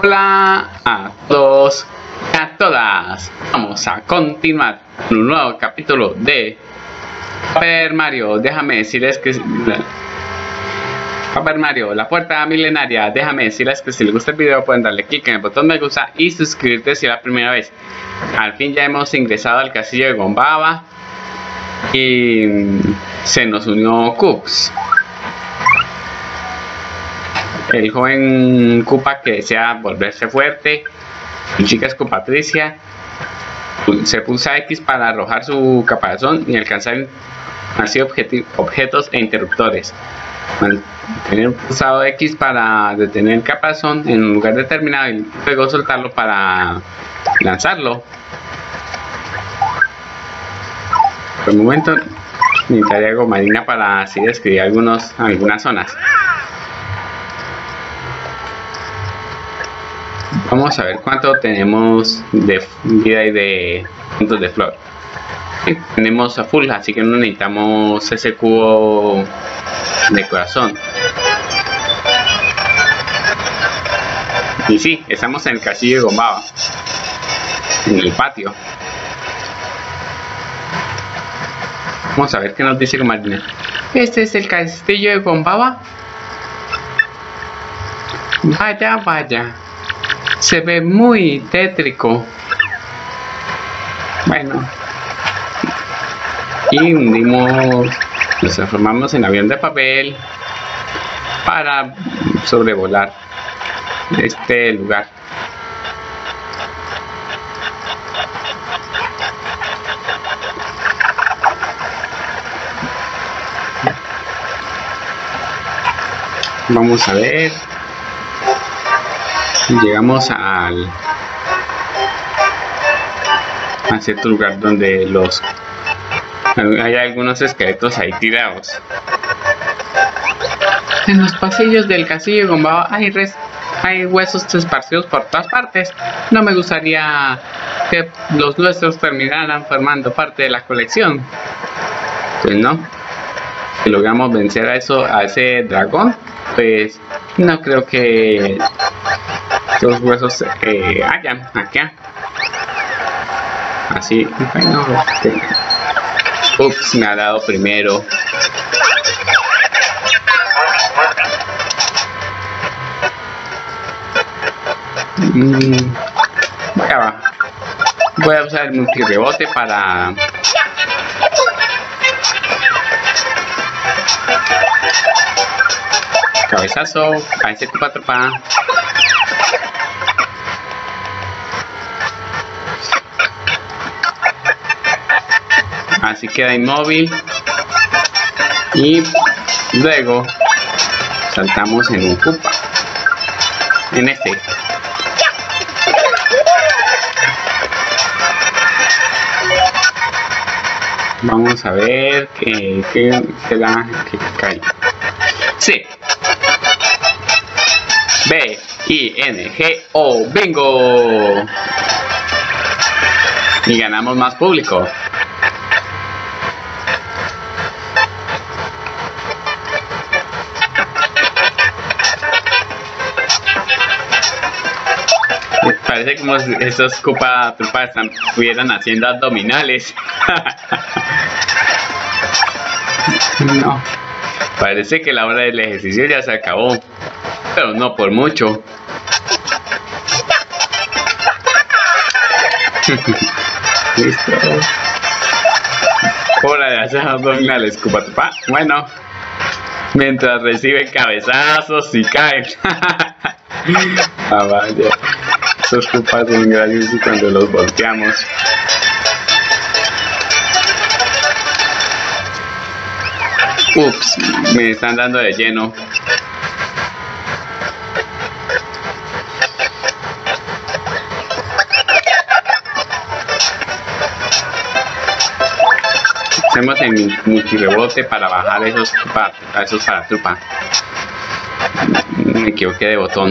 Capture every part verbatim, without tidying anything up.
Hola a todos y a todas. Vamos a continuar con un nuevo capítulo de Paper Mario. Déjame decirles que Paper Mario, la puerta milenaria. Déjame decirles que si les gusta el video pueden darle clic en el botón me gusta y suscribirte si es la primera vez. Al fin ya hemos ingresado al castillo de Gombaba y se nos unió Cooks, el joven Koopa que desea volverse fuerte. Mi chica Patricia se pulsa X para arrojar su caparazón y alcanzar así objetos e interruptores. Mantener pulsado X para detener el caparazón en un lugar determinado y luego soltarlo para lanzarlo. Por el momento necesitaría algo marina para así describir algunos, algunas zonas. Vamos a ver cuánto tenemos de vida y de puntos de flor. Sí, tenemos a full, así que no necesitamos ese cubo de corazón. Y sí, estamos en el castillo de Gombaba, en el patio. Vamos a ver qué nos dice Marina. ¿Este es el castillo de Gombaba? Vaya, vaya. Se ve muy tétrico. Bueno. Y hundimos, nos transformamos en avión de papel para sobrevolar este lugar. Vamos a ver. Llegamos al a cierto lugar donde los hay algunos esqueletos ahí tirados. En los pasillos del castillo de Gombaba hay, res, hay huesos esparcidos por todas partes. No me gustaría que los nuestros terminaran formando parte de la colección. Pues no. Si logramos vencer a eso, a ese dragón, pues no creo que los huesos eh, hayan acá. Así, bueno, este, ups, me ha dado primero. Mm, voy, a, voy a usar el multirebote para cabezazo a ese Koopa Troopa. Así queda inmóvil y luego saltamos en un Koopa, en este. Vamos a ver qué que, que la que cae. Sí. B I N G O, bingo. Y ganamos más público. Parece como si estos Koopa Troopa estuvieran haciendo abdominales. No. Parece que la hora del ejercicio ya se acabó. Pero no por mucho. Listo. Hora de hacer abdominales, Koopa Troopa. Bueno. Mientras reciben cabezazos y caen. Ah, vaya. Estos Koopas son graciosos cuando los volteamos. Ups, me están dando de lleno. Hacemos el multirebote para bajar esos Koopa, a esos paratrupa. Me equivoqué de botón.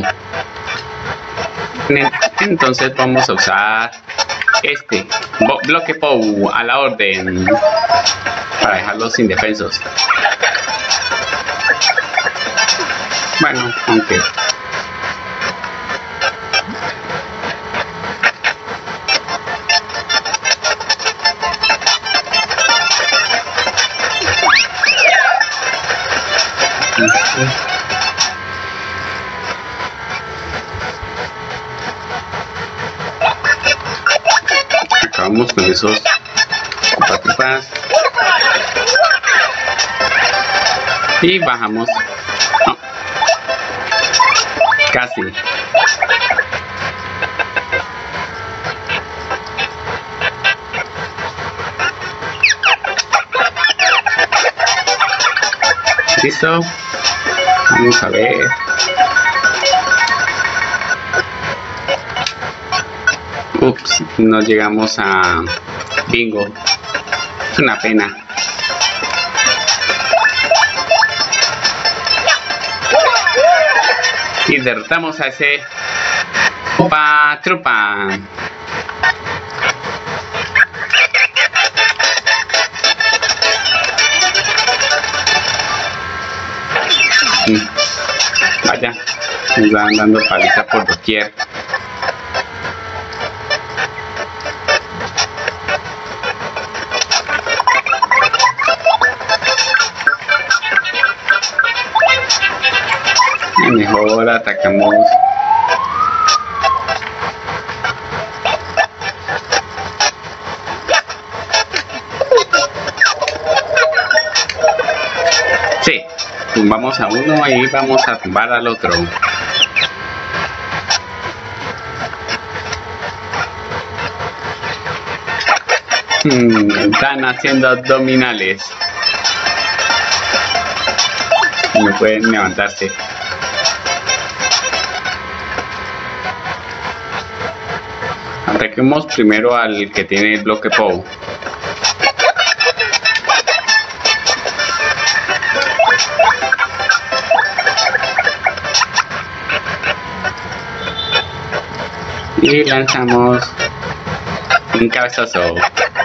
Entonces vamos a usar este bloque P O W a la orden para dejarlos indefensos. Bueno, aunque Acabamos con esos patupas y bajamos. No. Casi. Listo. Vamos a ver. Ups, no llegamos a bingo. Es una pena. Y derrotamos a ese Opa Trupa. Vaya, nos van dando paliza por doquier. Mejor atacamos. Sí, tumbamos a uno y vamos a tumbar al otro. Hmm, están haciendo abdominales. No pueden levantarse. Ataquemos primero al que tiene el bloque P O W. Y lanzamos un cabezazo.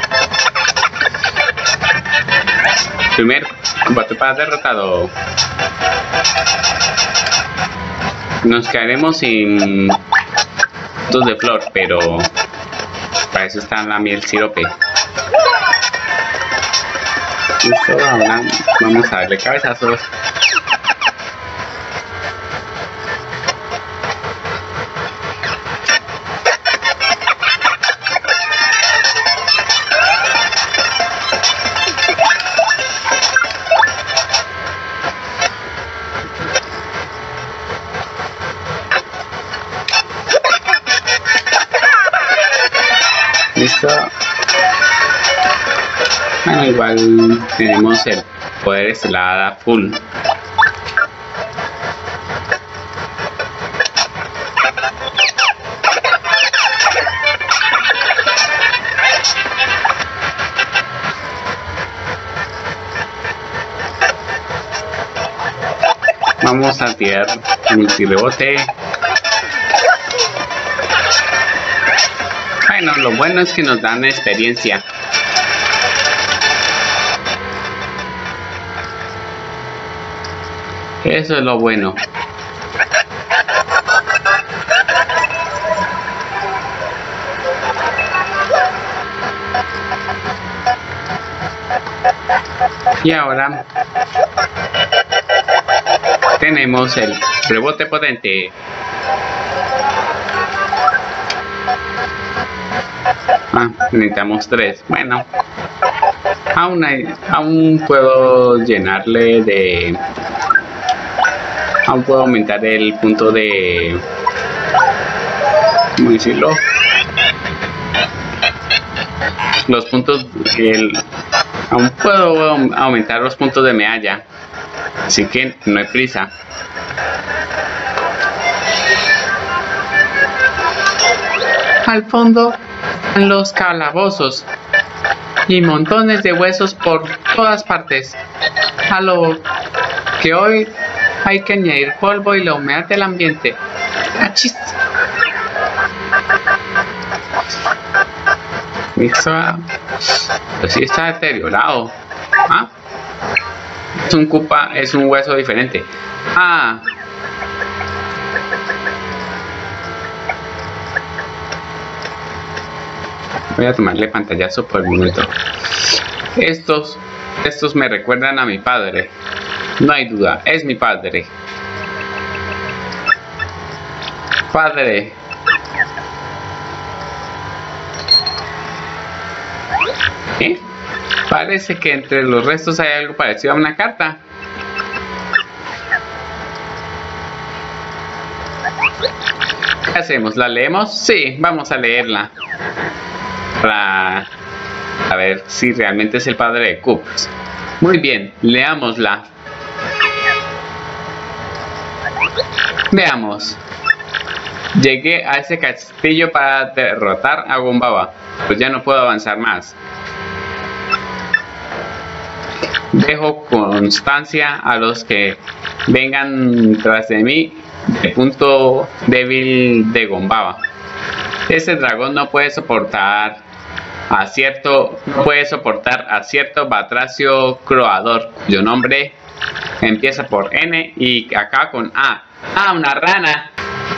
Primer combate para derrotado. Nos quedaremos sin puntos de flor, pero para eso está la miel sirope. Listo, ahora vamos a darle cabezazos. Listo. Bueno, igual tenemos el poder estelada full. Vamos a tirar multirebote. Bueno, lo bueno es que nos dan experiencia. Eso es lo bueno. Y ahora tenemos el rebote potente. Ah, necesitamos tres. Bueno, aún hay, aún puedo llenarle de, aún puedo aumentar el punto de, ¿cómo decirlo? Los puntos, el, aún puedo aumentar los puntos de medalla, así que no hay prisa. Al fondo los calabozos y montones de huesos por todas partes, a lo que hoy hay que añadir polvo y la humedad del ambiente. ¡Achis! Eso pues sí está deteriorado. ¿Ah? Es un cupa, es un hueso diferente. Ah. Voy a tomarle pantallazo por el momento. Estos, estos me recuerdan a mi padre. No hay duda, es mi padre. Padre. ¿Eh? Parece que entre los restos hay algo parecido a una carta. ¿Qué hacemos? ¿La leemos? Sí, vamos a leerla. Para a ver si realmente es el padre de Coops. Muy bien, leámosla. Veamos. Llegué a ese castillo para derrotar a Gombaba, pues ya no puedo avanzar más. Dejo constancia a los que vengan tras de mí del punto débil de Gombaba. Ese dragón no puede soportar a cierto no puede soportar a cierto batracio croador, cuyo nombre empieza por N y acaba con A. ¡Ah, una rana!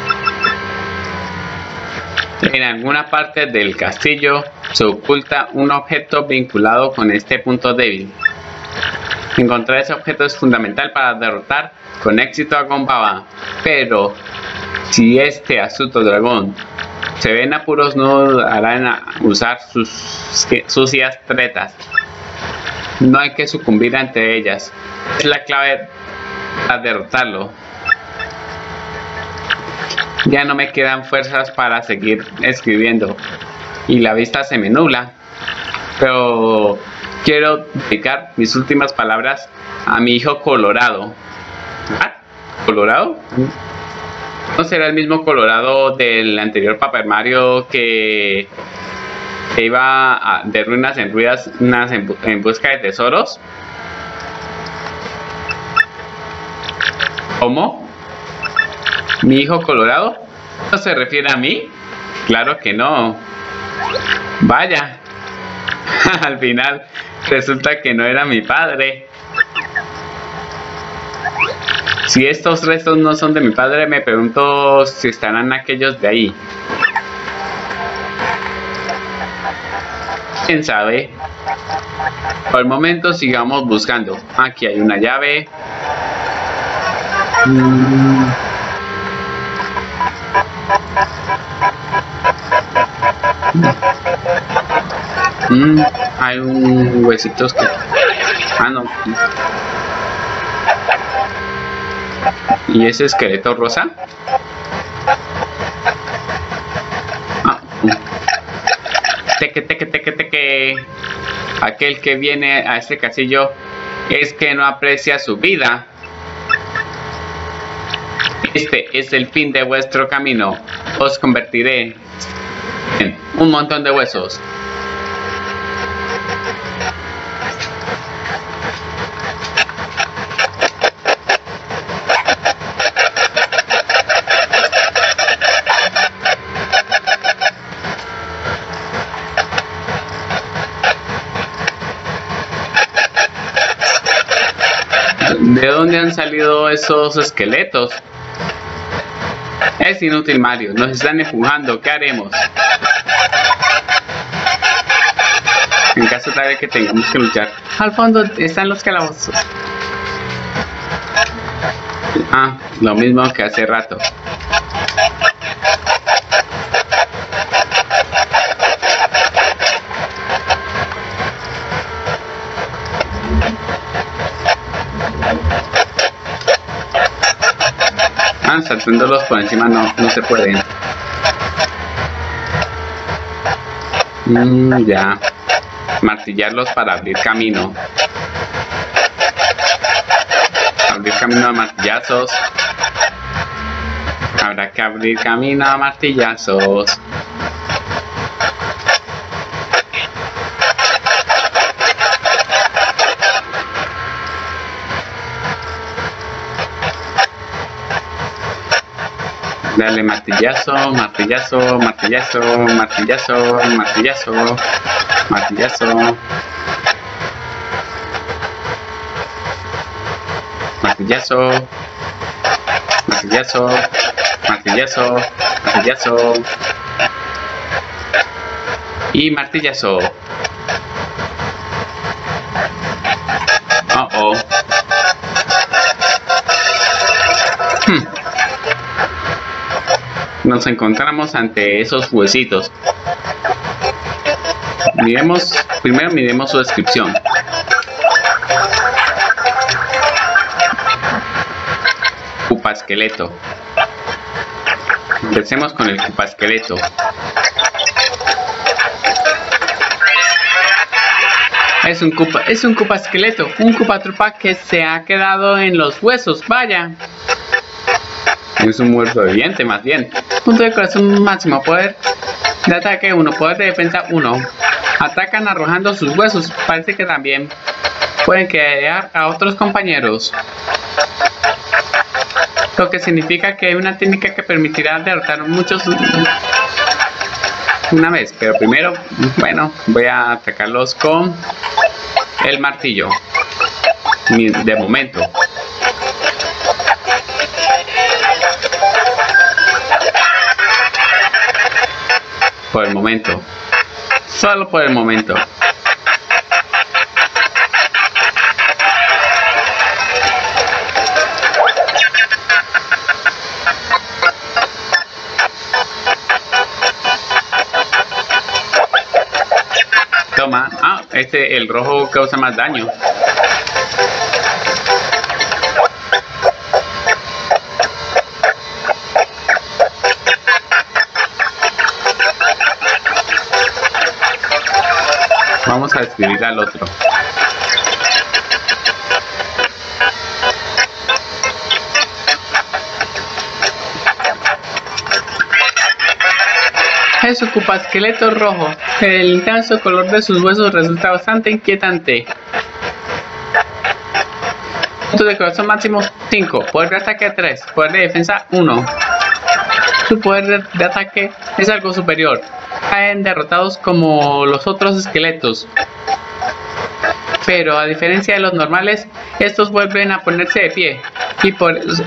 En alguna parte del castillo se oculta un objeto vinculado con este punto débil. Encontrar ese objeto es fundamental para derrotar con éxito a Gombaba. Pero si este astuto dragón se ve en apuros, no harán usar sus sucias tretas. No hay que sucumbir ante ellas. Es la clave para derrotarlo. Ya no me quedan fuerzas para seguir escribiendo y la vista se me nubla, pero quiero dedicar mis últimas palabras a mi hijo Colorado. ¿Ah? ¿Colorado? ¿No será el mismo Colorado del anterior Paper Mario que, que iba a, de ruinas en ruinas en, en busca de tesoros? ¿Cómo? ¿Mi hijo Colorado? ¿No se refiere a mí? Claro que no. Vaya. Al final resulta que no era mi padre. Si estos restos no son de mi padre, me pregunto si estarán aquellos de ahí. ¿Quién sabe? Por el momento sigamos buscando. Aquí hay una llave. Mm. Mm, hay un huesitos que... Ah, no. ¿Y ese esqueleto rosa? Ah. Teque, teque, teque, teque. Aquel que viene a este castillo es que no aprecia su vida. Este es el fin de vuestro camino. Os convertiré en un montón de huesos. ¿De dónde han salido esos esqueletos? Es inútil, Mario. Nos están empujando. ¿Qué haremos? En caso tal de que tengamos que luchar. Al fondo están los calabozos. Ah, lo mismo que hace rato. Ah, saltándolos por encima no, no se pueden. Mm, ya. Martillarlos para abrir camino. Abrir camino a martillazos. Habrá que abrir camino a martillazos. Dale martillazo, martillazo, martillazo, martillazo, martillazo, martillazo. Martillazo, martillazo, martillazo, martillazo. Y martillazo. Oh oh. nos encontramos ante esos huesitos. Miremos, primero miremos su descripción. Cupasqueleto. Empecemos con el cupasqueleto. Es un cupa, es un cupasqueleto, un cupatrupa que se ha quedado en los huesos, vaya. Es un muerto viviente, más bien. Punto de corazón máximo, poder de ataque uno, poder de defensa uno. Atacan arrojando sus huesos, parece que también pueden quedar a otros compañeros. Lo que significa que hay una técnica que permitirá derrotar muchos una vez, pero primero, bueno, voy a atacarlos con el martillo de momento. Por el momento, solo por el momento. Toma. Ah, este, el rojo causa más daño. Vamos a describir al otro. Es un cupasqueleto rojo. El intenso color de sus huesos resulta bastante inquietante. Punto de corazón máximo cinco. Poder de ataque tres. Poder de defensa uno. Su poder de, de ataque es algo superior. Caen derrotados como los otros esqueletos. Pero a diferencia de los normales, estos vuelven a ponerse de pie. Y por eso...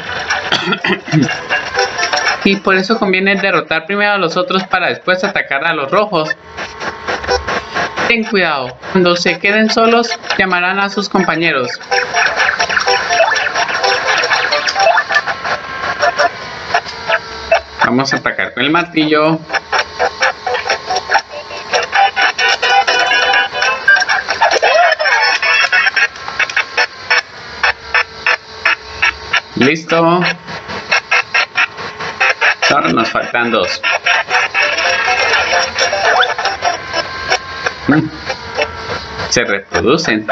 Y por eso conviene derrotar primero a los otros para después atacar a los rojos. Ten cuidado, cuando se queden solos llamarán a sus compañeros. Vamos a atacar con el martillo. Listo. Ahora nos faltan dos. Mm. Se reproducen.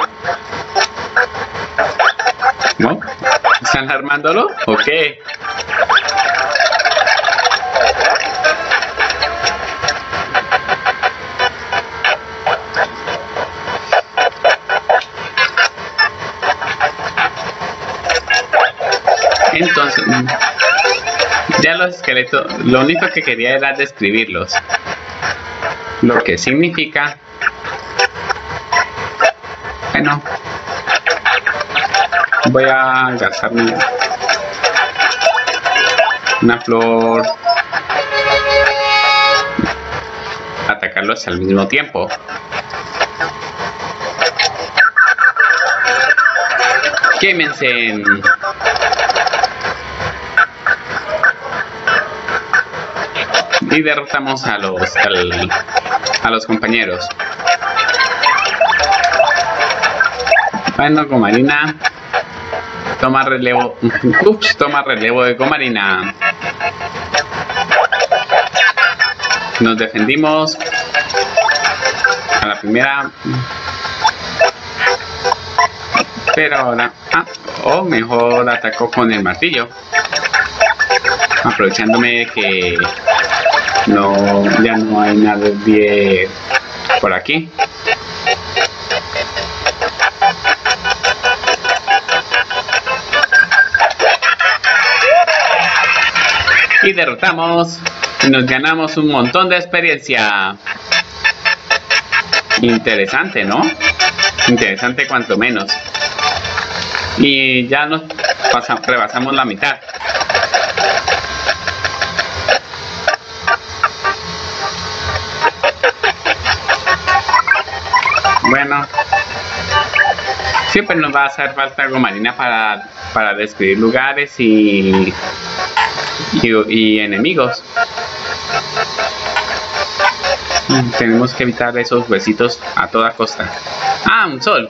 ¿No? ¿Están armándolo? ¿O qué? Entonces... ya los esqueletos, lo único que quería era describirlos. Lo que significa... Bueno, voy a gastarme una flor. Atacarlos al mismo tiempo. Quémense. Y derrotamos a los al, a los compañeros. Bueno, Gomarina toma relevo. Ups, toma relevo de Gomarina. Nos defendimos a la primera, pero ahora ah, o mejor atacó con el martillo, aprovechándome de que no, ya no hay nadie por aquí. Y derrotamos y nos ganamos un montón de experiencia. Interesante, ¿no? Interesante cuanto menos. Y ya nos pasamos, rebasamos la mitad. Bueno, siempre nos va a hacer falta Gomarina para, para describir lugares y, y, y enemigos. Tenemos que evitar esos huesitos a toda costa. Ah, un sol.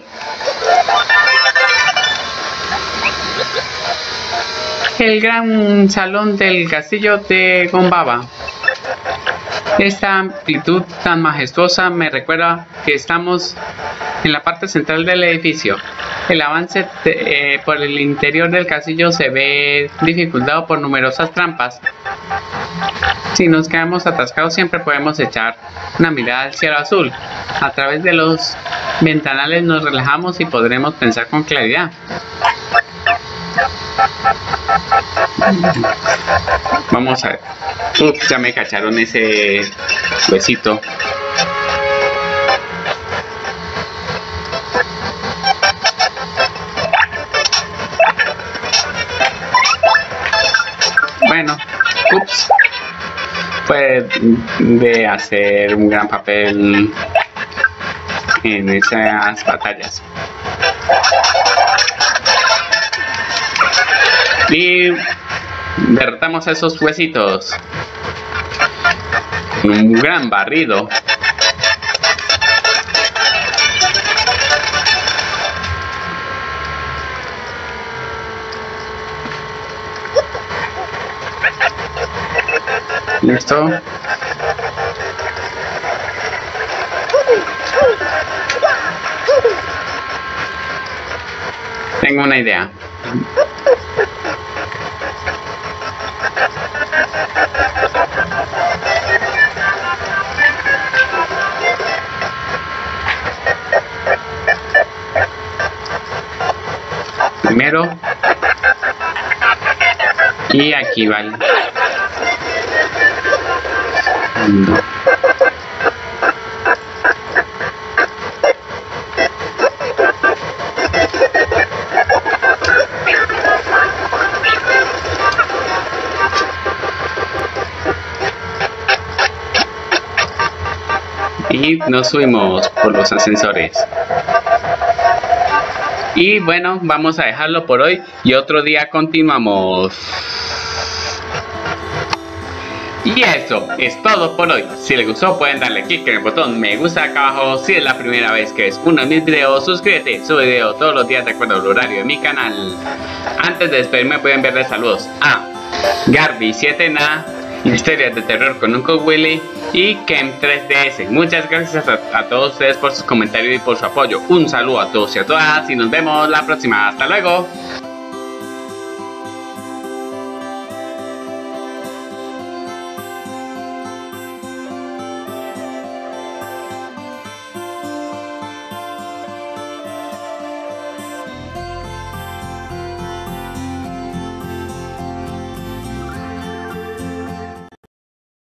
El gran salón del castillo de Gombaba. Esta amplitud tan majestuosa me recuerda que estamos en la parte central del edificio. El avance de, eh, por el interior del castillo se ve dificultado por numerosas trampas. Si nos quedamos atascados, siempre podemos echar una mirada al cielo azul. A través de los ventanales nos relajamos y podremos pensar con claridad. Vamos a ver. Ups, ya me cacharon ese huesito. Bueno, ups. Puede de hacer un gran papel en esas batallas. Y derrotamos a esos huesitos. Un gran barrido. Listo. Tengo una idea. Primero. Y aquí vale. No. Y nos subimos por los ascensores. Y bueno, vamos a dejarlo por hoy y otro día continuamos. Y eso es todo por hoy. Si les gustó pueden darle clic en el botón me gusta acá abajo. Si es la primera vez que ves uno de mis videos, suscríbete. Subo video todos los días de acuerdo al horario de mi canal. Antes de despedirme pueden verles saludos a Garby siete N, Historias de Terror con Uncle Willy y Kem tres D S. Muchas gracias a, a todos ustedes por sus comentarios y por su apoyo. Un saludo a todos y a todas y nos vemos la próxima. Hasta luego.